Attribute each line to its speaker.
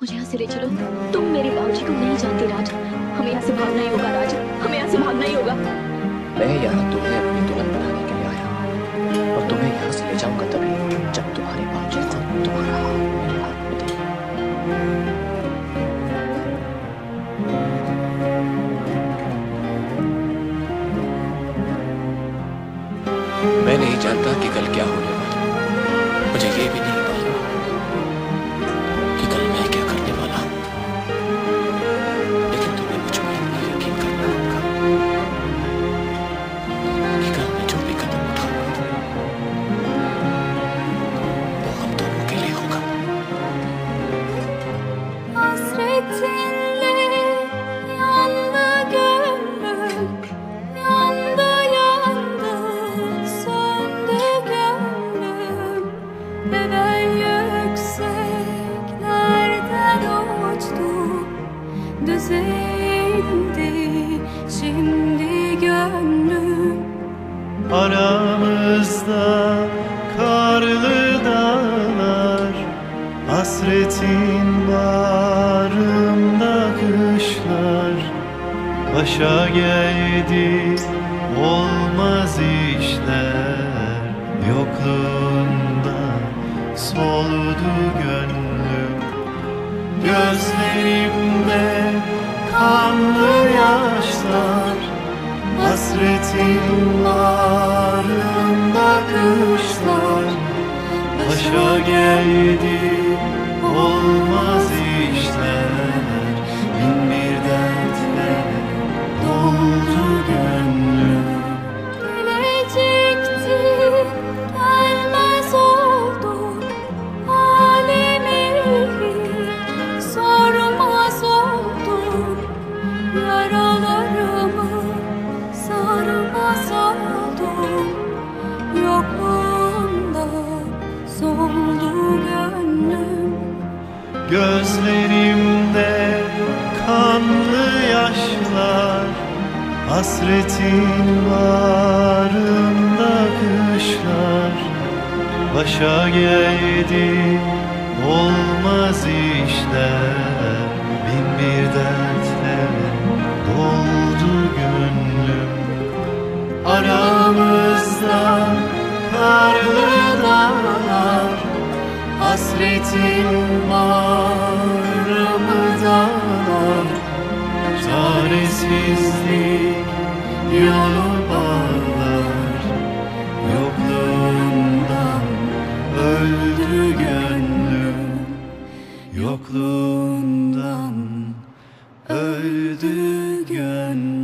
Speaker 1: मुझे यहाँ से ले चलो। तुम मेरे बाबूजी को नहीं जानते राज। हमें यहाँ से भागना ही होगा राज, हमें यहाँ से भागना ही होगा।
Speaker 2: मैं यहाँ तुम्हें अपनी दुल्हन बनाने के लिए आया हूँ और तुम्हें यहाँ से ले जाऊंगा तभी जब तुम्हारे बाबूजी खुद तुम्हारा हाथ मेरे हाथ में दे। मैं नहीं जानता कि कल क्या होने वाला है। मुझे ये भी नहीं मालूम कि कल मैं क्या करने वाला हूँ, लेकिन तुम्हें मुझ पर यकीन करना होगा कि कल मैं जो भी कदम उठाऊंगा वो हम दोनों के लिए होगा।
Speaker 3: Hasretinle yandı gönlüm, yandı yandı, söndü gönlüm. Ve ben yükseklerden uçtum, düze indi şimdi gönlüm.
Speaker 4: Aramızda karlı dağlar, hasretin bağrımda kışlar. Başa geldi olmaz işler, yokluğunda soldu gönlüm. Gözlerimde kanlı yaşlar, hasretin bağrımda kışlar. Başa geldi olmaz işler, bin bir dertle doldu gönlüm.
Speaker 3: Gelecekti, gelmez oldu, halimi sormaz oldu. Yaralarımı sarmaz oldu, yokluğunda soldu gönlüm.
Speaker 4: Gözlerimde kanlı yaşlar, hasretin bağrımda kışlar. Başa geldi olmaz işler, bin bir dertle doldu gönlüm. Aramızda karlı dağlar, hasretin bağrımı dağlar. Çaresizlik yolu bağlar, yokluğundan öldü gönlüm. Yokluğundan öldü gönlüm.